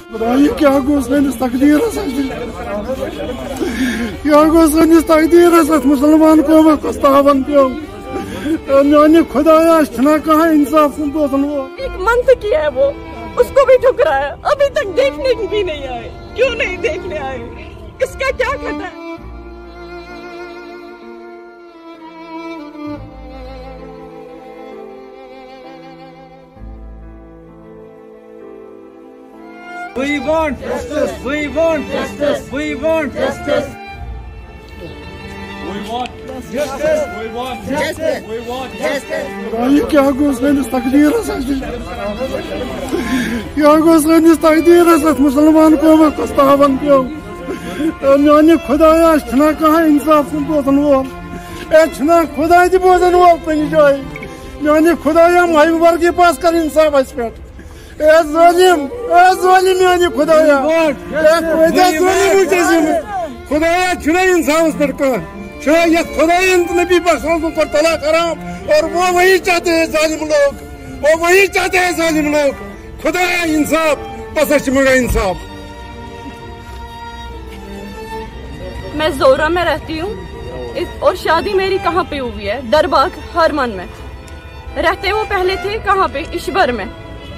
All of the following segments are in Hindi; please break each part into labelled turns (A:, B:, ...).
A: ये क्या गो सैनिस तकदीरस क्या गो सैनिस तकदीरस मुसलमान कौम तावन पे मानी खुदाया कहा इंसाफ बोसन वो
B: एक मंथ किया है वो, उसको भी ठुकराया, अभी तक देखने भी नहीं आए। क्यों नहीं देखने आए? इसका क्या खतरा है?
C: We want justice. We want justice. We want justice. We want justice. We want justice. We want justice.
A: ये क्या गो सैनिस तकदीरस क्या गो सैनिस तकदीरस मुसलमान कौम तावन पे मानी खुदाया कहा इंसाफ बोसन वो खुदा बोसन वो कहीं जाए मानी खुदाया महबूबर के पास कर इंसाफ अस पे मानी खुदाया खुदाया इंसाफ पे कह खुदाया नबी पर तला कराम और वो वही चाहते हैं जालिम लोग, वो वही चाहते हैं जालिम लोग। खुदाया इंसाफ बस मगा इंसाफ।
B: मैं जोरा में रहती हूँ और शादी मेरी कहाँ पे हुई है? दरबाग हरमन में। रहते वो पहले थे कहाँ पे? इशबर में।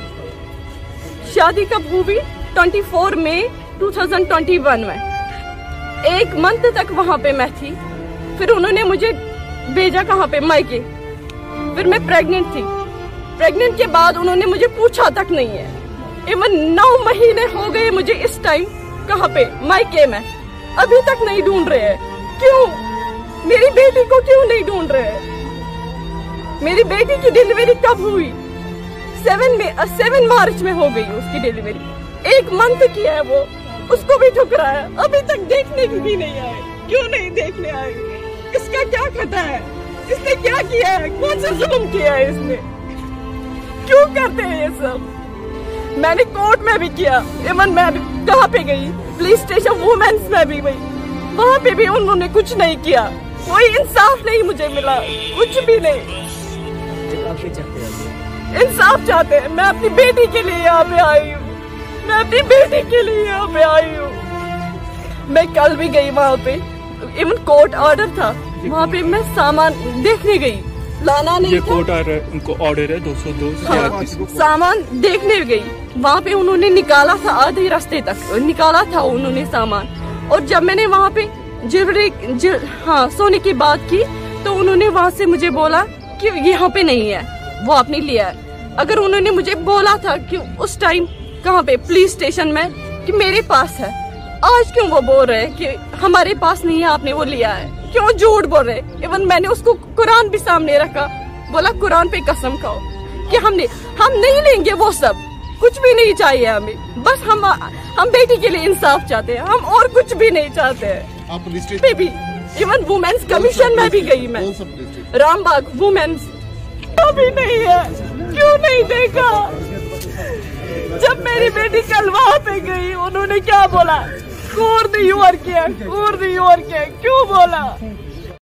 B: शादी कब हुई? 24 मई 2021 में। एक मंथ तक वहां पे मैं थी, फिर उन्होंने मुझे भेजा कहाँ पे? मायके। फिर मैं प्रेग्नेंट थी। प्रेग्नेंट के बाद उन्होंने मुझे पूछा तक नहीं है। इवन 9 महीने हो गए मुझे इस टाइम कहाँ पे? मायके में। अभी तक नहीं ढूंढ रहे हैं। क्यों? मेरी बेटी को क्यों नहीं ढूंढ रहे हैं? मेरी बेटी की डिलीवरी कब हुई? 7 मार्च में हो गई उसकी डिलीवरी। एक मंथ किया है वो, उसको भी ठुकराया, अभी तक देखने भी नहीं आए। क्यों नहीं देखने आए? इसका क्या खतरा है? इसने क्या किया है? कौन सा जुल्म किया है इसने? क्यों करते हैं ये सब? मैंने कोर्ट में भी किया, इवन मैं कहाँ पे गई? पुलिस स्टेशन वुमेन्स में भी गई, वहाँ पे भी उन्होंने कुछ नहीं किया। कोई इंसाफ नहीं मुझे मिला, कुछ भी नहीं। इंसाफ चाहते हैं। मैं अपनी बेटी के लिए यहाँ पे आई हूँ, मैं अपनी बेटी के लिए यहाँ पे आई हूँ। मैं कल भी गई वहाँ पे, इवन कोर्ट ऑर्डर था, वहाँ पे मैं सामान देखने गई, लाना नहीं था।
C: कोर्ट ऑर्डर, उनको ऑर्डर है 202।
B: हाँ, सामान देखने गई, वहाँ पे उन्होंने निकाला था, आधे रास्ते तक निकाला था उन्होंने सामान। और जब मैंने वहाँ पे सोने की बात की तो उन्होंने वहाँ से मुझे बोला कि यहाँ पे नहीं है, वो आपने लिया है। अगर उन्होंने मुझे बोला था कि उस टाइम कहाँ पे? पुलिस स्टेशन में, कि मेरे पास है, आज क्यों वो बोल रहे हैं कि हमारे पास नहीं है, आपने वो लिया है? क्यों झूठ बोल रहे? इवन मैंने उसको कुरान भी सामने रखा, बोला कुरान पे कसम खाओ कि हम नहीं लेंगे वो सब, कुछ भी नहीं चाहिए हमें, बस हम बेटी के लिए इंसाफ चाहते हैं, हम और कुछ भी नहीं चाहते हैं। भी इवन वुमेन्स कमीशन में भी गई मैं, रामबाग वुमेन्स, अभी नहीं है। क्यों नहीं देखा? जब मेरी बेटी कल वहाँ पे गई, उन्होंने क्या बोला? क्यों बोला?